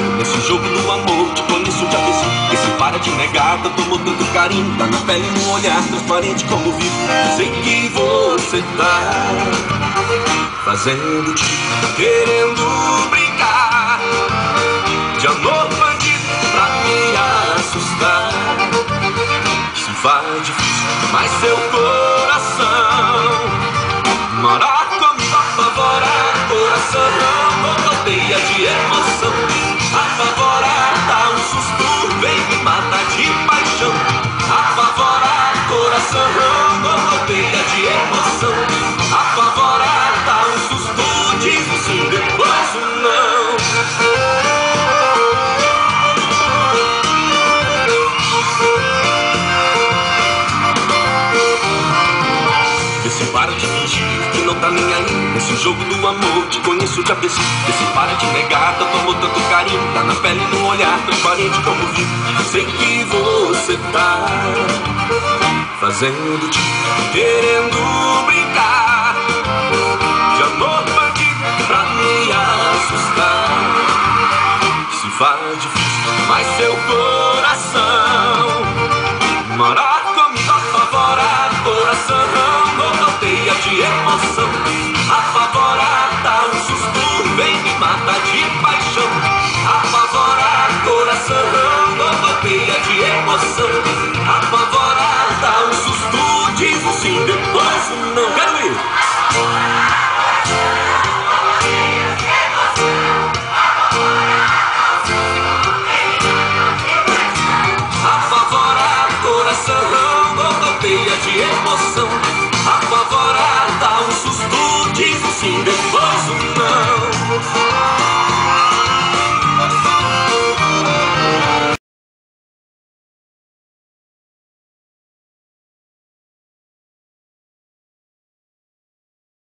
nesse jogo do amor. Te conheço, te aprecio, esse para de negar. Eu tomo tanto carinho, tá na pele, no olhar, transparente como vivo. Sei que você tá fazendo tipo, querendo brincar de amor bandido pra me assustar. Se faz difícil, mas seu coração morar comigo apavora. Coração rododeia de emoção, apavora, dá um susto, vem me matar de paixão. Apavora, coração rododeia de emoção, apavora, dá um susto, diz um sim, depois um não. Esse para de fingir que não tá nem aí nesse jogo do amor. Te conheço, te aprecio, esse para de negar. Eu tomo tanto carinho, tá na pele, no olhar, transparente como vivo. Sei que você tá fazendo tipo, querendo brincar de amor bandido pra me assustar. Se faz difícil, mas seu coração morar comigo apavora. Coração rododeia de emoção, apavora, dá um susto, vem me matar de paixão. Apavora, coração rododeia de emoção, apavora, dá um susto, diz um sim, depois um não. Quero ir!